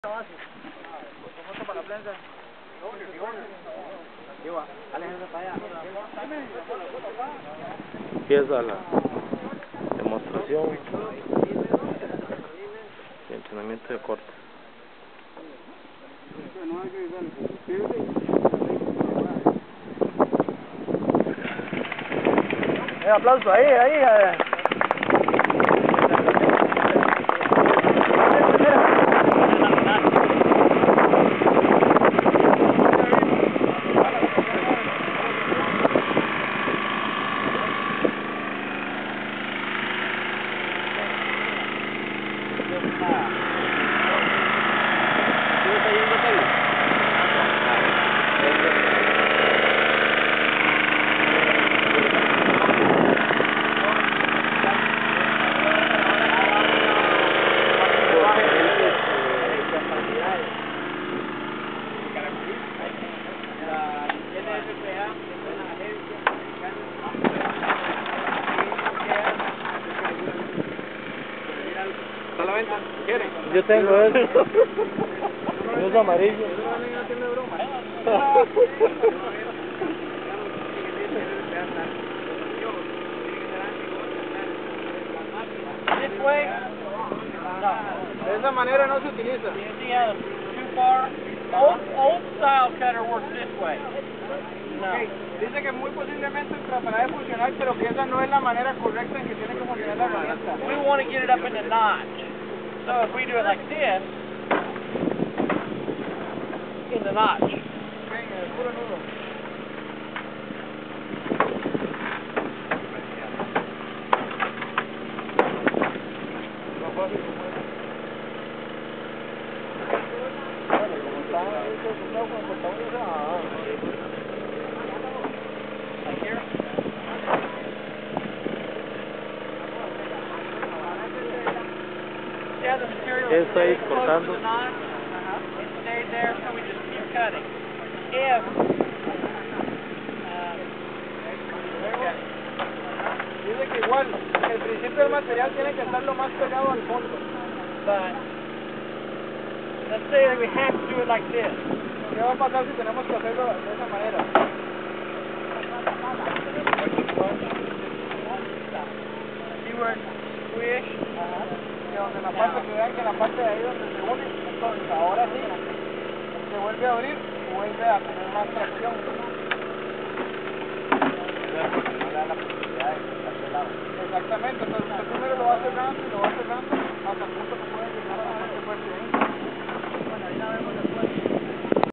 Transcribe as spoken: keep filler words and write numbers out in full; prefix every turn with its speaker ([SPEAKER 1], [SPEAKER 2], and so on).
[SPEAKER 1] Foto para la prensa.
[SPEAKER 2] Empieza la demostración y entrenamiento de corte.
[SPEAKER 1] Un aplauso ahí, ahí. Eh.
[SPEAKER 2] Yo tengo eso. Es amarillo.
[SPEAKER 1] De esa manera no se utiliza.
[SPEAKER 3] Old, old style cutter works this way.
[SPEAKER 1] No. Okay. Dice que muy posiblemente tratará de funcionar, pero que esa no es la manera correcta en que tiene que funcionar la herramienta.
[SPEAKER 3] We want to get it up in the notch. So if we do it like this, in the notch.
[SPEAKER 1] Okay, en el puro nudo.
[SPEAKER 3] Yeah, the material
[SPEAKER 2] ¿Qué está ahí
[SPEAKER 3] is close
[SPEAKER 2] cortando?
[SPEAKER 3] to the notch. It stayed there, so we just keep cutting. If uh,
[SPEAKER 1] Dice que igual, el principio del material tiene que estar lo más pegado al fondo.
[SPEAKER 3] but let's say that we have to do it like this.
[SPEAKER 1] ¿Qué va a pasar si tenemos que hacerlo de esa manera?
[SPEAKER 3] See where it's squish?
[SPEAKER 1] Ajá. Que donde la parte que vean que la parte de ahí donde se une, entonces ahora sí, se vuelve a abrir y vuelve a tener más tracción. Exactamente, entonces usted primero lo va cerrando y lo va cerrando hasta el punto que puede llegar a la parte fuerte ahí.